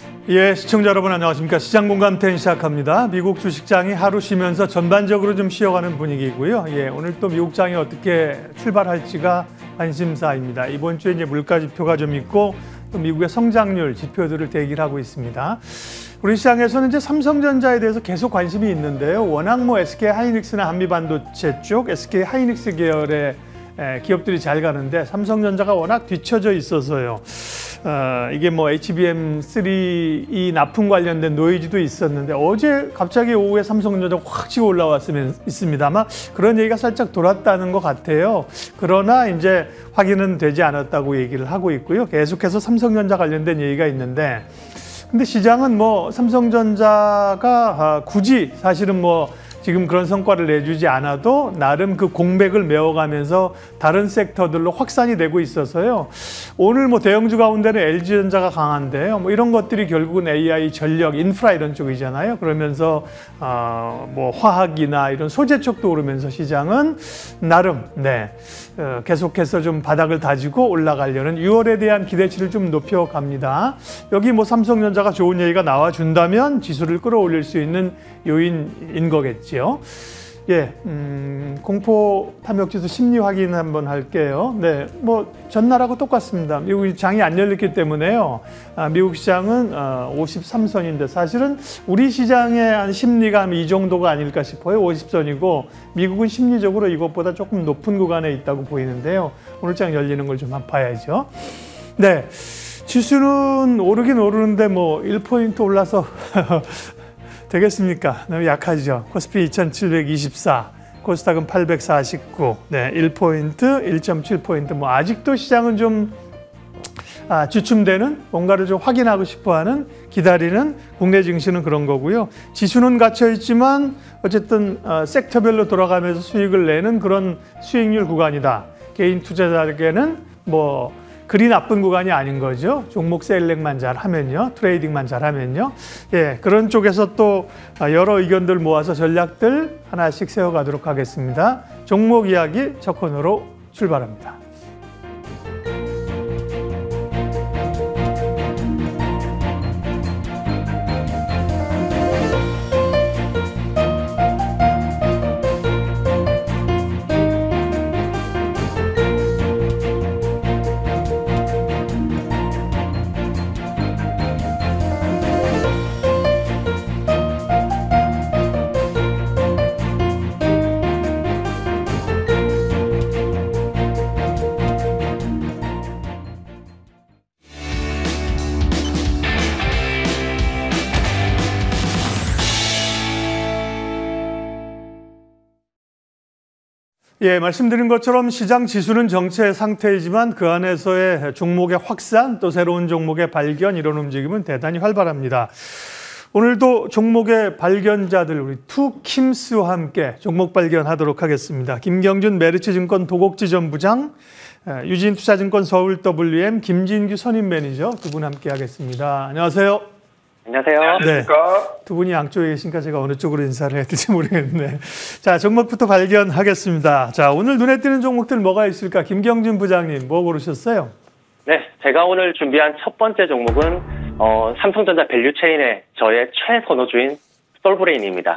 예, 시청자 여러분 안녕하십니까. 시장공감 10 시작합니다. 미국 주식장이 하루 쉬면서 전반적으로 좀 쉬어가는 분위기고요. 예, 오늘 또 미국장이 어떻게 출발할지가 관심사입니다. 이번 주에 이제 물가 지표가 좀 있고 또 미국의 성장률 지표들을 대기를 하고 있습니다. 우리 시장에서는 이제 삼성전자에 대해서 계속 관심이 있는데요. 워낙 뭐 SK 하이닉스나 한미반도체 쪽 SK 하이닉스 계열의 기업들이 잘 가는데 삼성전자가 워낙 뒤처져 있어서요. 이게 뭐 HBM3 납품 관련된 노이즈도 있었는데 어제 갑자기 오후에 삼성전자가 확 치고 올라왔으면 있습니다. 아마 그런 얘기가 살짝 돌았다는 것 같아요. 그러나 이제 확인은 되지 않았다고 얘기를 하고 있고요. 계속해서 삼성전자 관련된 얘기가 있는데 근데 시장은 뭐 삼성전자가 굳이 사실은 뭐 지금 그런 성과를 내주지 않아도 나름 그 공백을 메워가면서 다른 섹터들로 확산이 되고 있어서요. 오늘 뭐 대형주 가운데는 LG전자가 강한데요. 뭐 이런 것들이 결국은 AI, 전력, 인프라 이런 쪽이잖아요. 그러면서 뭐 화학이나 이런 소재 쪽도 오르면서 시장은 나름 계속해서 좀 바닥을 다지고 올라가려는 6월에 대한 기대치를 좀 높여갑니다. 여기 뭐 삼성전자가 좋은 얘기가 나와준다면 지수를 끌어올릴 수 있는 요인인 거겠지요. 예, 공포 탐욕지수 심리 확인 한번 할게요. 네, 뭐 전날하고 똑같습니다. 미국 장이 안 열렸기 때문에요. 미국 시장은 53선인데 사실은 우리 시장의 한 심리가 이 정도가 아닐까 싶어요. 50선이고 미국은 심리적으로 이것보다 조금 높은 구간에 있다고 보이는데요. 오늘 장 열리는 걸 좀 봐야죠. 네, 지수는 오르긴 오르는데 뭐 1포인트 올라서 되겠습니까? 너무 약하죠. 코스피 2724, 코스닥은 849, 네, 1포인트, 1.7포인트. 뭐 아직도 시장은 좀 주춤되는 뭔가를 좀 확인하고 싶어하는 기다리는 국내 증시는 그런 거고요. 지수는 갇혀 있지만 어쨌든 섹터별로 돌아가면서 수익을 내는 그런 수익률 구간이다. 개인 투자자에게는 뭐 그리 나쁜 구간이 아닌 거죠. 종목 셀렉만 잘하면요. 트레이딩만 잘하면요. 예, 그런 쪽에서 또 여러 의견들 모아서 전략들 하나씩 세워가도록 하겠습니다. 종목 이야기 첫 코너로 출발합니다. 예, 말씀드린 것처럼 시장 지수는 정체 상태이지만 그 안에서의 종목의 확산, 또 새로운 종목의 발견 이런 움직임은 대단히 활발합니다. 오늘도 종목의 발견자들 우리 투킴스와 함께 종목 발견하도록 하겠습니다. 김경준 메리츠증권 도곡지점부장, 유진투자증권 서울 WM 김진규 선임 매니저 두 분 함께 하겠습니다. 안녕하세요. 안녕하세요. 네, 두 분이 양쪽에 계시니까 제가 어느 쪽으로 인사를 해야 될지 모르겠네. 자, 종목부터 발견하겠습니다. 자, 오늘 눈에 띄는 종목들 뭐가 있을까? 김경준 부장님, 뭐 고르셨어요? 네, 제가 오늘 준비한 첫 번째 종목은 삼성전자 밸류체인의 저의 최선호주인 솔브레인입니다.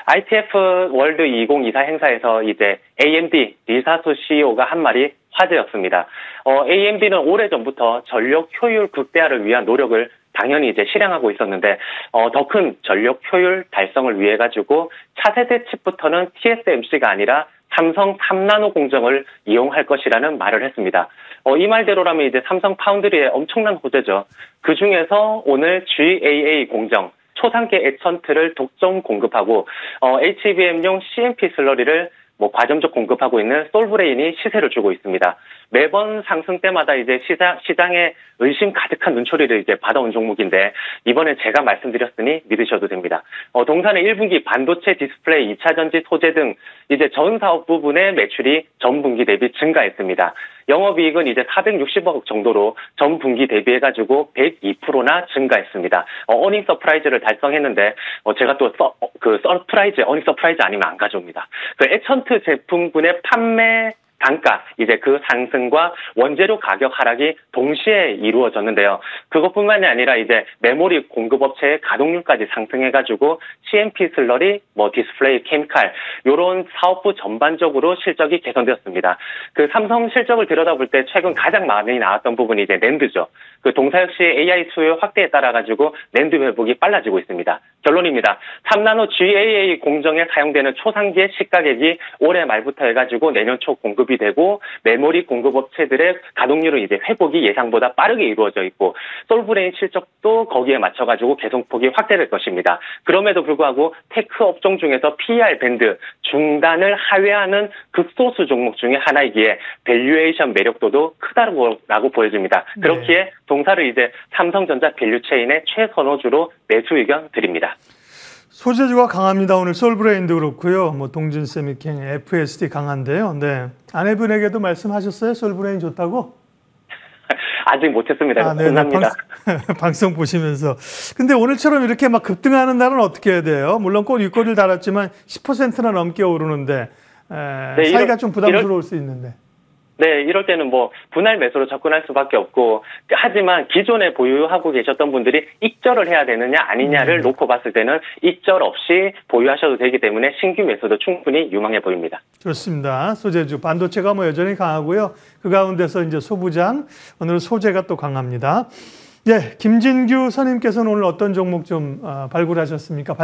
ITF 월드 2024 행사에서 이제 AMD 리사수 CEO가 한 말이 화제였습니다. AMD는 오래전부터 전력 효율 극대화를 위한 노력을 당연히 이제 실행하고 있었는데 더 큰 전력 효율 달성을 위해 가지고 차세대 칩부터는 TSMC가 아니라 삼성 3나노 공정을 이용할 것이라는 말을 했습니다. 이 말대로라면 이제 삼성 파운드리의 엄청난 호재죠. 그 중에서 오늘 GAA 공정 초단계 에천트를 독점 공급하고 HBM용 CMP 슬러리를 과점적 공급하고 있는 솔브레인이 시세를 주고 있습니다. 매번 상승 때마다 이제 시장에 의심 가득한 눈초리를 이제 받아온 종목인데 이번에 제가 말씀드렸으니 믿으셔도 됩니다. 동사는 1분기 반도체 디스플레이, 2차전지 소재 등 이제 전 사업 부분의 매출이 전 분기 대비 증가했습니다. 영업이익은 이제 460억 정도로 전 분기 대비해가지고 102%나 증가했습니다. 어닝 서프라이즈를 달성했는데 제가 또 어닝 서프라이즈 아니면 안 가져옵니다. 그 에천트 제품군의 판매 단가, 이제 그 상승과 원재료 가격 하락이 동시에 이루어졌는데요. 그것뿐만이 아니라 이제 메모리 공급업체의 가동률까지 상승해가지고 CMP 슬러리, 디스플레이, 케미칼 이런 사업부 전반적으로 실적이 개선되었습니다. 그 삼성 실적을 들여다볼 때 최근 가장 많이 나왔던 부분이 이제 낸드죠. 그 동사 역시 AI 수요 확대에 따라 가지고 낸드 회복이 빨라지고 있습니다. 결론입니다. 3나노 GAA 공정에 사용되는 초상기의 시가격이 올해 말부터 해가지고 내년 초 공급이 되고 메모리 공급업체들의 가동률은 이제 회복이 예상보다 빠르게 이루어져 있고 솔브레인 실적도 거기에 맞춰가지고 개선폭이 확대될 것입니다. 그럼에도 불구하고 테크 업종 중에서 PER 밴드 중단을 하회하는 극소수 종목 중에 하나이기에 밸류에이션 매력도도 크다고 보여집니다. 그렇기에 동사를 이제 삼성전자 밸류체인의 최선호주로 매수 의견 드립니다. 소재주가 강합니다. 오늘 솔브레인도 그렇고요. 동진 세미캠, FSD 강한데요. 네. 아내분에게도 말씀하셨어요? 솔브레인 좋다고? 아직 못했습니다. 네. 감사합니다. 방송 보시면서. 근데 오늘처럼 이렇게 막 급등하는 날은 어떻게 해야 돼요? 물론 꼭 윗꼬리를 달았지만 10%나 넘게 오르는데 사이가 좀 부담스러울 수 있는데. 네, 이럴 때는 분할 매수로 접근할 수밖에 없고, 하지만 기존에 보유하고 계셨던 분들이 익절을 해야 되느냐 아니냐를 놓고 봤을 때는 익절 없이 보유하셔도 되기 때문에 신규 매수도 충분히 유망해 보입니다. 좋습니다. 소재주 반도체가 여전히 강하고요. 그 가운데서 이제 소부장, 오늘 소재가 또 강합니다. 예, 김진규 선임께서는 오늘 어떤 종목 좀 발견하셨습니까?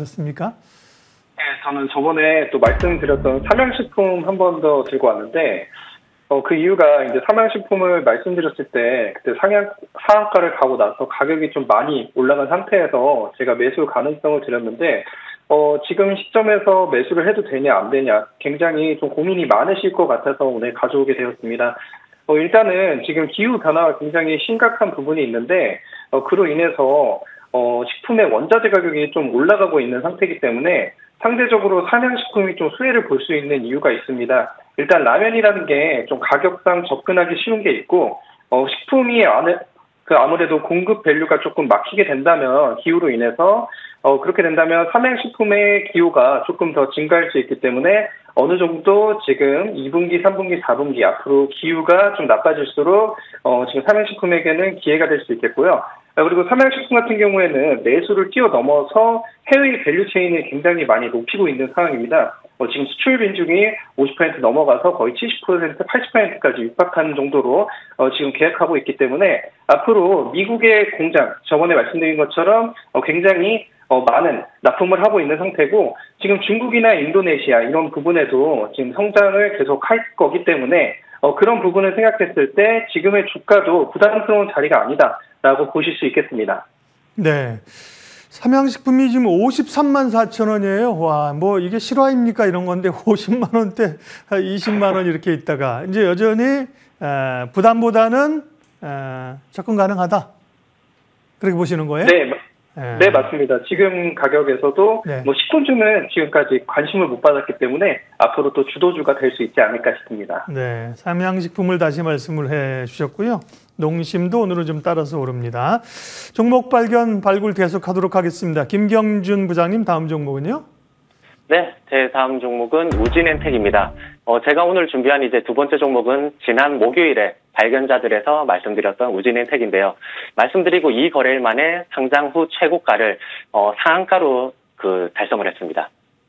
네, 저는 저번에 또 말씀드렸던 삼양식품 한 번 더 들고 왔는데, 그 이유가 이제 삼양식품을 말씀드렸을 때 그때 상한가를 가고 나서 가격이 좀 많이 올라간 상태에서 제가 매수 가능성을 드렸는데 지금 시점에서 매수를 해도 되냐 안 되냐 굉장히 좀 고민이 많으실 것 같아서 오늘 가져오게 되었습니다. 일단은 지금 기후 변화가 굉장히 심각한 부분이 있는데 그로 인해서 식품의 원자재 가격이 좀 올라가고 있는 상태이기 때문에 상대적으로 삼양식품이 좀 수혜를 볼 수 있는 이유가 있습니다. 일단 라면이라는 게 좀 가격상 접근하기 쉬운 게 있고 식품이 아무래도 공급 밸류가 조금 막히게 된다면 기후로 인해서 그렇게 된다면 삼양식품의 기호가 조금 더 증가할 수 있기 때문에 어느 정도 지금 2분기, 3분기, 4분기 앞으로 기후가 좀 나빠질수록 지금 삼양식품에게는 기회가 될 수 있겠고요. 그리고 삼양식품 같은 경우에는 매수를 뛰어넘어서 해외 밸류체인을 굉장히 많이 높이고 있는 상황입니다. 지금 수출 비중이 50% 넘어가서 거의 70%, 80%까지 육박하는 정도로 지금 계획하고 있기 때문에 앞으로 미국의 공장, 저번에 말씀드린 것처럼 굉장히 많은 납품을 하고 있는 상태고 지금 중국이나 인도네시아 이런 부분에도 지금 성장을 계속 할 거기 때문에 그런 부분을 생각했을 때 지금의 주가도 부담스러운 자리가 아니다라고 보실 수 있겠습니다. 네. 삼양식품이 지금 53만 4천 원이에요. 와, 이게 실화입니까? 이런 건데 50만 원대, 20만 원 이렇게 있다가 이제 여전히 부담보다는 접근 가능하다. 그렇게 보시는 거예요? 네, 맞습니다. 지금 가격에서도 식품주는 지금까지 관심을 못 받았기 때문에 앞으로 또 주도주가 될 수 있지 않을까 싶습니다. 네, 삼양식품을 다시 말씀을 해 주셨고요. 농심도 오늘은 좀 따라서 오릅니다. 종목 발굴 계속하도록 하겠습니다. 김경준 부장님, 다음 종목은요? 네, 제 다음 종목은 우진엔텍입니다. 제가 오늘 준비한 이제 두 번째 종목은 지난 목요일에 발견자들에서 말씀드렸던 우진엔텍인데요. 말씀드리고 이 거래일 만에 상장 후 최고가를 상한가로 달성을 했습니다.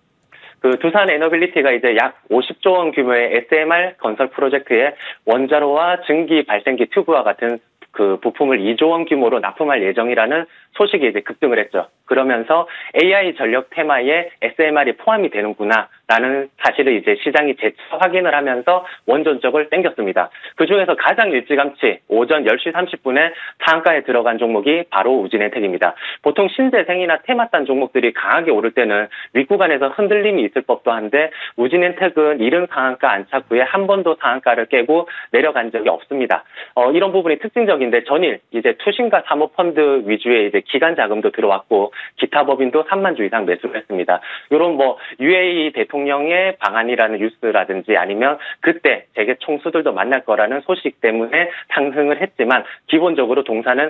두산 에너빌리티가 이제 약 50조 원 규모의 SMR 건설 프로젝트에 원자로와 증기 발생기 튜브와 같은 부품을 2조 원 규모로 납품할 예정이라는 소식이 이제 급등을 했죠. 그러면서 AI 전력 테마에 SMR이 포함이 되는구나라는 사실을 이제 시장이 재차 확인을 하면서 원전적을 땡겼습니다. 그 중에서 가장 일찌감치 오전 10시 30분에 상한가에 들어간 종목이 바로 우진엔텍입니다. 보통 신재생이나 테마산 종목들이 강하게 오를 때는 윗구간에서 흔들림이 있을 법도 한데 우진엔텍은 이른 상한가 안착 후에 한 번도 상한가를 깨고 내려간 적이 없습니다. 이런 부분이 특징적인데 전일 이제 투신과 사모펀드 위주의 이제 기간 자금도 들어왔고 기타 법인도 3만 주 이상 매수를 했습니다. 이런 뭐 UAE 대통령의 방한이라는 뉴스라든지 아니면 그때 재계 총수들도 만날 거라는 소식 때문에 상승을 했지만 기본적으로 동사는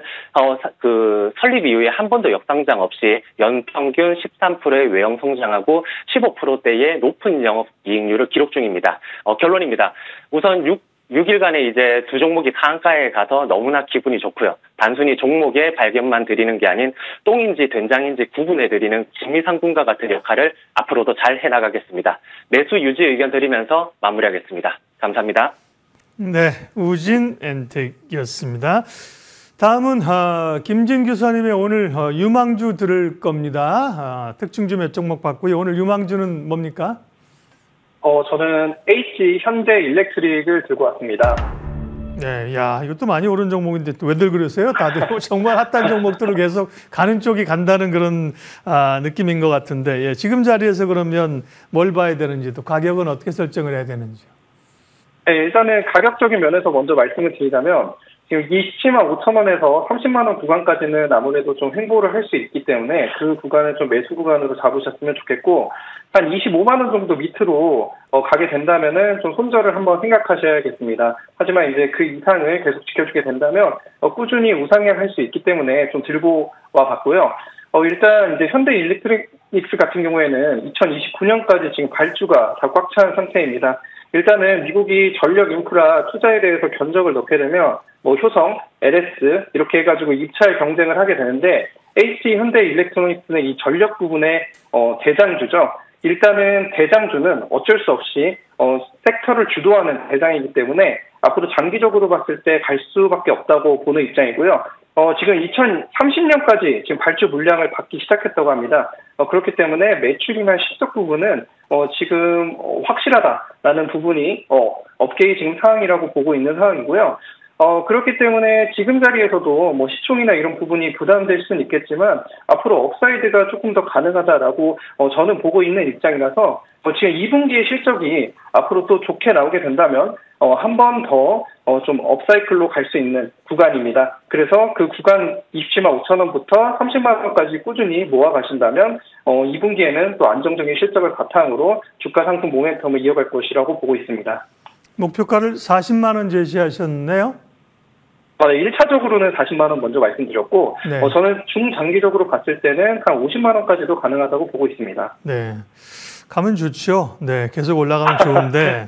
설립 이후에 한 번도 역상장 없이 연평균 13%의 외형 성장하고 15%대의 높은 영업이익률을 기록 중입니다. 결론입니다. 우선 6일간의 이제 두 종목이 상한가에 가서 너무나 기분이 좋고요. 단순히 종목의 발견만 드리는 게 아닌 똥인지 된장인지 구분해드리는 진미상군과 같은 역할을 앞으로도 잘 해나가겠습니다. 매수 유지 의견 드리면서 마무리하겠습니다. 감사합니다. 네, 우진 엔텍이었습니다. 다음은 김진 교수님의 오늘 유망주 들을 겁니다. 특징주 몇 종목 봤고요. 오늘 유망주는 뭡니까? 저는 H 현대 일렉트릭을 들고 왔습니다. 네, 야, 이것도 많이 오른 종목인데 왜들 그러세요? 다들 정말 핫한 종목들을 계속 가는 쪽이 간다는 그런 느낌인 것 같은데, 예, 지금 자리에서 그러면 뭘 봐야 되는지, 또 가격은 어떻게 설정을 해야 되는지요? 네, 일단은 가격적인 면에서 먼저 말씀을 드리자면 지금 27만 5천 원에서 30만 원 구간까지는 아무래도 좀 횡보를 할 수 있기 때문에 그 구간을 좀 매수 구간으로 잡으셨으면 좋겠고, 한 25만 원 정도 밑으로 가게 된다면은 좀 손절을 한번 생각하셔야겠습니다. 하지만 이제 그 이상을 계속 지켜주게 된다면 꾸준히 우상향할 수 있기 때문에 좀 들고 와 봤고요. 일단 이제 현대 일렉트로닉스 같은 경우에는 2029년까지 지금 발주가 다 꽉 찬 상태입니다. 일단은 미국이 전력 인프라 투자에 대해서 견적을 넣게 되면 뭐 효성, LS 이렇게 해가지고 입찰 경쟁을 하게 되는데 HT 현대 일렉트로닉스는 이 전력 부분의 대장주죠. 일단은 대장주는 어쩔 수 없이 섹터를 주도하는 대장이기 때문에 앞으로 장기적으로 봤을 때 갈 수밖에 없다고 보는 입장이고요. 지금 2030년까지 지금 발주 물량을 받기 시작했다고 합니다. 그렇기 때문에 매출이나 실적 부분은 지금 확실하다라는 부분이 업계의 지금 상황이라고 보고 있는 상황이고요. 그렇기 때문에 지금 자리에서도 뭐 시총이나 이런 부분이 부담될 수는 있겠지만 앞으로 업사이드가 조금 더 가능하다라고 저는 보고 있는 입장이라서 지금 2분기의 실적이 앞으로 또 좋게 나오게 된다면 한 번 더 좀 업사이클로 갈 수 있는 구간입니다. 그래서 그 구간 27만 5천 원부터 30만 원까지 꾸준히 모아 가신다면 2분기에는 또 안정적인 실적을 바탕으로 주가 상승 모멘텀을 이어갈 것이라고 보고 있습니다. 목표가를 40만 원 제시하셨네요. 네, 1차적으로는 40만 원 먼저 말씀드렸고 네. 저는 중장기적으로 봤을 때는 한 50만 원까지도 가능하다고 보고 있습니다. 네, 가면 좋죠. 네, 계속 올라가면 좋은데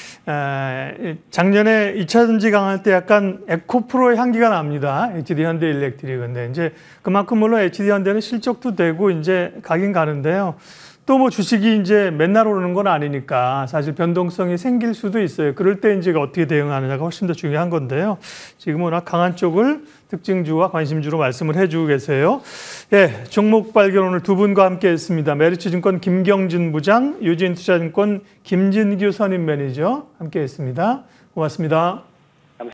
작년에 2차 전지 강할 때 약간 에코프로의 향기가 납니다. HD 현대 일렉트릭인데 이제 그만큼 물론 HD 현대는 실적도 되고 이제 가긴 가는데요. 또 뭐 주식이 이제 맨날 오르는 건 아니니까 사실 변동성이 생길 수도 있어요. 그럴 때 이제 어떻게 대응하느냐가 훨씬 더 중요한 건데요. 지금 워낙 강한 쪽을 특징주와 관심주로 말씀을 해주고 계세요. 예, 종목 발견 오늘 두 분과 함께 했습니다. 메리츠증권 김경진 부장, 유진투자증권 김진규 선임 매니저 함께 했습니다. 고맙습니다.